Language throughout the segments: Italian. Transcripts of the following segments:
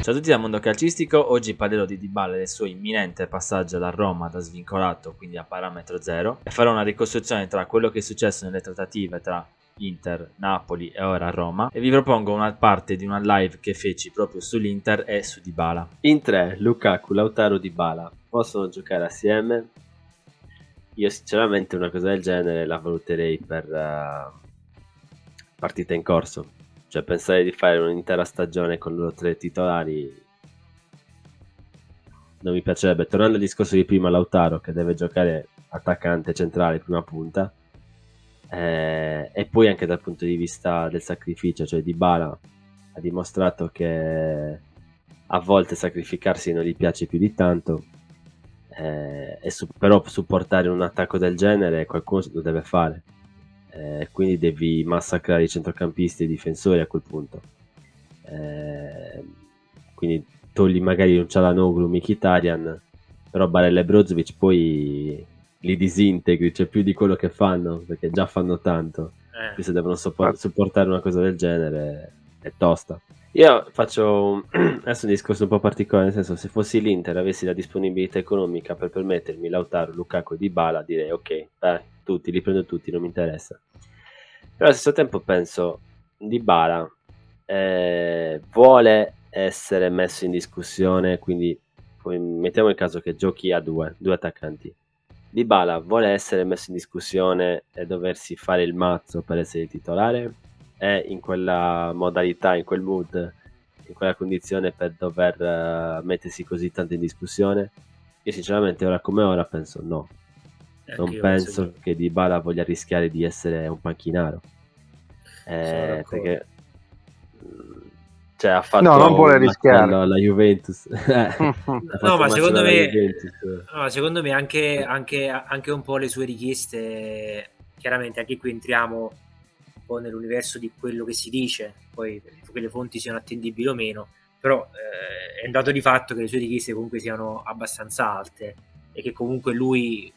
Ciao a tutti dal mondo calcistico, oggi parlerò di Dybala e del suo imminente passaggio alla Roma da svincolato, quindi a parametro zero, e farò una ricostruzione tra quello che è successo nelle trattative tra Inter, Napoli e ora Roma, e vi propongo una parte di una live che feci proprio sull'Inter e su Dybala. In 3, Lukaku, Lautaro, Dybala possono giocare assieme? Io sinceramente una cosa del genere la valuterei per partita in corso. Cioè pensare di fare un'intera stagione con loro tre titolari non mi piacerebbe. Tornando al discorso di prima, Lautaro che deve giocare attaccante centrale, prima punta, e poi anche dal punto di vista del sacrificio, cioè Dybala ha dimostrato che a volte sacrificarsi non gli piace più di tanto, però supportare un attacco del genere qualcuno lo deve fare, quindi devi massacrare i centrocampisti e i difensori a quel punto, quindi togli magari un Çalhanoğlu, Mkhitaryan, però Barella e Brozovic poi li disintegri, cioè più di quello che fanno, perché già fanno tanto, se devono supportare una cosa del genere è tosta. Io faccio adesso un discorso un po' particolare, nel senso, se fossi l'Inter avessi la disponibilità economica per permettermi Lautaro, Lukaku e Dybala, direi ok, tutti, li prendo tutti, non mi interessa. Però allo stesso tempo penso, Dybala vuole essere messo in discussione, quindi mettiamo il caso che giochi a due attaccanti. Dybala vuole essere messo in discussione e doversi fare il mazzo per essere titolare? È in quella modalità, in quel mood, in quella condizione per dover mettersi così tanto in discussione? Io sinceramente ora come ora penso no. Non penso che Dybala voglia rischiare di essere un panchinaro, perché cioè, ha fatto non vuole rischiare la Juventus. No, ma secondo me anche un po' le sue richieste, chiaramente anche qui entriamo un po' nell'universo di quello che si dice, poi che le fonti siano attendibili o meno, però è un dato di fatto che le sue richieste comunque siano abbastanza alte e che comunque lui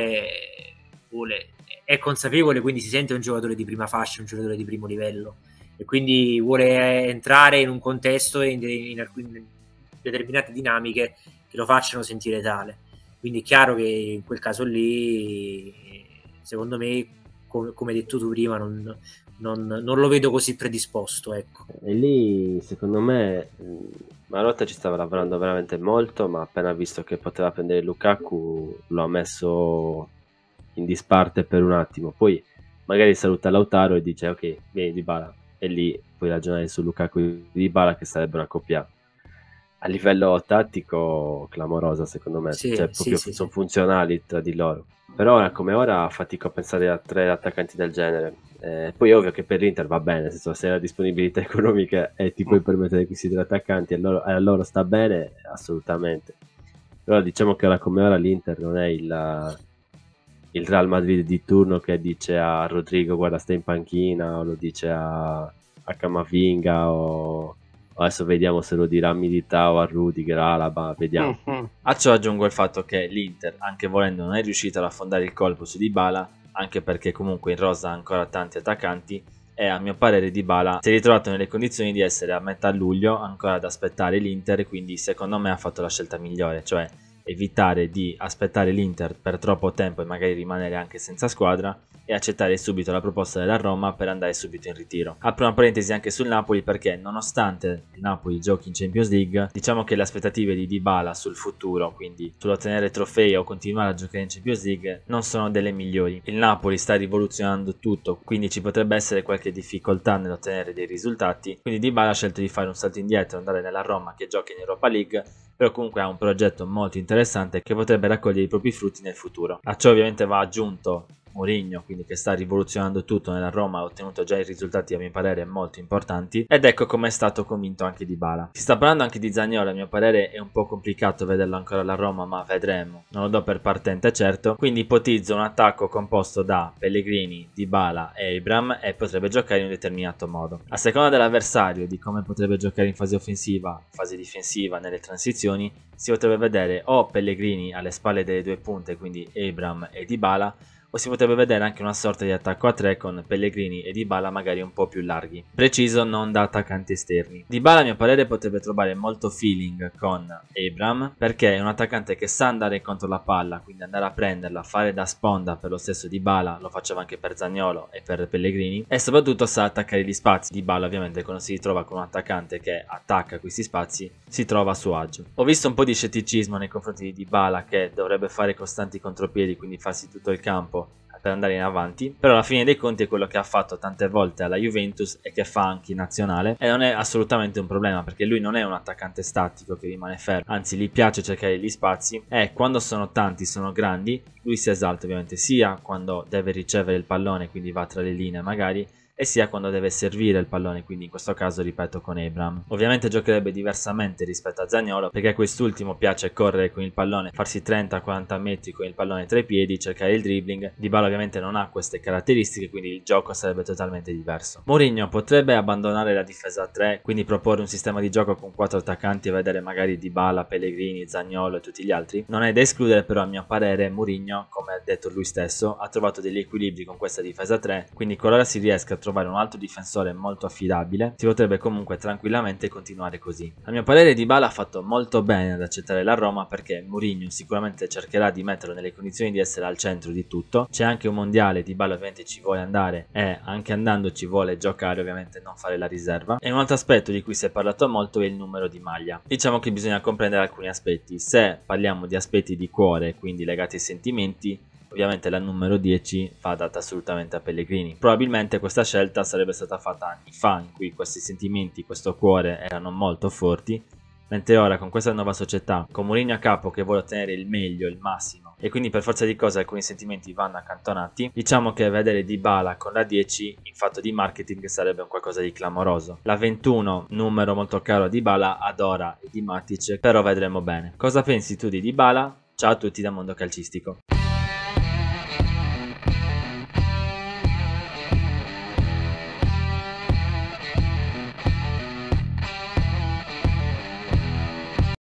è consapevole, quindi si sente un giocatore di prima fascia, un giocatore di primo livello, e quindi vuole entrare in un contesto e in alcune determinate dinamiche che lo facciano sentire tale. Quindi è chiaro che in quel caso lì, secondo me, come hai detto tu prima, non lo vedo così predisposto, ecco. E lì secondo me Marotta ci stava lavorando veramente molto, ma appena visto che poteva prendere Lukaku lo ha messo in disparte per un attimo, poi magari saluta Lautaro e dice ok, vieni Dybala, e lì puoi ragionare su Lukaku e Dybala, che sarebbe una coppia a livello tattico clamorosa secondo me, sono funzionali tra di loro, però ora come ora fatico a pensare a tre attaccanti del genere. Poi è ovvio che per l'Inter va bene, nel senso, se la disponibilità economica e ti puoi permettere questi tre attaccanti e a loro sta bene, assolutamente. Però diciamo che ora come ora l'Inter non è il Real Madrid di turno che dice a Rodrigo guarda stai in panchina, o lo dice a Camavinga, o adesso vediamo se lo dirà a Militao, a Rudiger, Alaba, vediamo. A ciò aggiungo il fatto che l'Inter, anche volendo, non è riuscito ad affondare il colpo su Dybala, anche perché comunque in rosa ha ancora tanti attaccanti, e a mio parere Dybala si è ritrovato nelle condizioni di essere a metà luglio ancora ad aspettare l'Inter, quindi secondo me ha fatto la scelta migliore, cioè evitare di aspettare l'Inter per troppo tempo e magari rimanere anche senza squadra, e accettare subito la proposta della Roma per andare subito in ritiro. Apro una parentesi anche sul Napoli, perché nonostante il Napoli giochi in Champions League, diciamo che le aspettative di Dybala sul futuro, quindi sull'ottenere trofei o continuare a giocare in Champions League, non sono delle migliori. Il Napoli sta rivoluzionando tutto, quindi ci potrebbe essere qualche difficoltà nell'ottenere dei risultati, quindi Dybala ha scelto di fare un salto indietro, andare nella Roma che gioca in Europa League, però comunque ha un progetto molto interessante che potrebbe raccogliere i propri frutti nel futuro. A ciò ovviamente va aggiunto Mourinho, quindi che sta rivoluzionando tutto nella Roma, ha ottenuto già i risultati a mio parere molto importanti, ed ecco come è stato convinto anche Dybala. Si sta parlando anche di Zaniolo, a mio parere è un po' complicato vederlo ancora alla Roma, ma vedremo, non lo do per partente certo, quindi ipotizzo un attacco composto da Pellegrini, Dybala e Abraham, e potrebbe giocare in un determinato modo. A seconda dell'avversario, di come potrebbe giocare in fase offensiva, fase difensiva, nelle transizioni, si potrebbe vedere o Pellegrini alle spalle delle due punte, quindi Abraham e Dybala, o si potrebbe vedere anche una sorta di attacco a 3 con Pellegrini e Dybala magari un po' più larghi, preciso non da attaccanti esterni. Dybala a mio parere potrebbe trovare molto feeling con Abraham, perché è un attaccante che sa andare contro la palla, quindi andare a prenderla, fare da sponda per lo stesso Dybala, lo faceva anche per Zaniolo e per Pellegrini, e soprattutto sa attaccare gli spazi. Dybala ovviamente quando si ritrova con un attaccante che attacca questi spazi si trova a suo agio. Ho visto un po' di scetticismo nei confronti di Dybala, che dovrebbe fare costanti contropiedi, quindi farsi tutto il campo per andare in avanti, però alla fine dei conti è quello che ha fatto tante volte alla Juventus e che fa anche in nazionale, e non è assolutamente un problema, perché lui non è un attaccante statico che rimane fermo, anzi gli piace cercare gli spazi, e quando sono tanti, sono grandi, lui si esalta ovviamente sia quando deve ricevere il pallone, quindi va tra le linee magari, e sia quando deve servire il pallone, quindi in questo caso ripeto con Abraham. Ovviamente giocherebbe diversamente rispetto a Zaniolo, perché a quest'ultimo piace correre con il pallone, farsi 30-40 metri con il pallone tra i piedi, cercare il dribbling. Dybala ovviamente non ha queste caratteristiche, quindi il gioco sarebbe totalmente diverso. Mourinho potrebbe abbandonare la difesa a 3, quindi proporre un sistema di gioco con 4 attaccanti e vedere magari Dybala, Pellegrini, Zaniolo e tutti gli altri. Non è da escludere, però a mio parere Mourinho, come ha detto lui stesso, ha trovato degli equilibri con questa difesa a 3, quindi qualora si riesca a trovare un altro difensore molto affidabile, si potrebbe comunque tranquillamente continuare così. A mio parere Dybala ha fatto molto bene ad accettare la Roma, perché Mourinho sicuramente cercherà di metterlo nelle condizioni di essere al centro di tutto. C'è anche un mondiale, Dybala ovviamente ci vuole andare e anche andando ci vuole giocare, ovviamente non fare la riserva. E un altro aspetto di cui si è parlato molto è il numero di maglia. Diciamo che bisogna comprendere alcuni aspetti. Se parliamo di aspetti di cuore, quindi legati ai sentimenti, ovviamente la numero 10 va data assolutamente a Pellegrini. Probabilmente questa scelta sarebbe stata fatta anni fa, in cui questi sentimenti, questo cuore erano molto forti, mentre ora con questa nuova società, con Mourinho a capo che vuole ottenere il meglio, il massimo, e quindi per forza di cose alcuni sentimenti vanno accantonati, diciamo che vedere Dybala con la 10 in fatto di marketing sarebbe un qualcosa di clamoroso. La 21, numero molto caro a Dybala, adora e di Matic, però vedremo bene. Cosa pensi tu di Dybala? Ciao a tutti da Mondo Calcistico.